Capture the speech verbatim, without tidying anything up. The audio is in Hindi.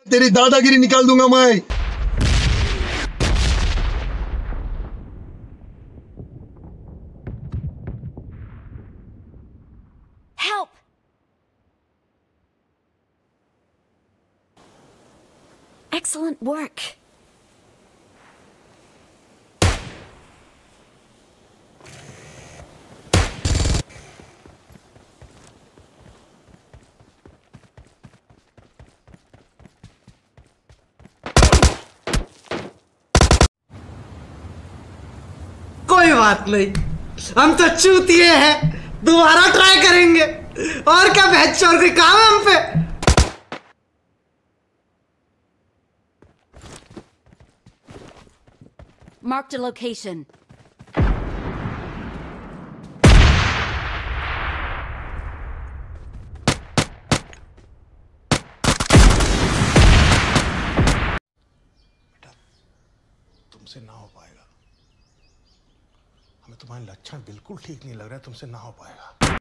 तेरी दादागिरी निकाल दूंगा मैं। Help! Excellent work. कोई बात नहीं, हम तो चूतिए हैं, दोबारा ट्राई करेंगे। और क्या भैंस चोर के काम है हम पे। Marked a location. बेटा, तुमसे ना हो पाएगा। हमें तुम्हारे लक्षण बिल्कुल ठीक नहीं लग रहा है, तुमसे ना हो पाएगा।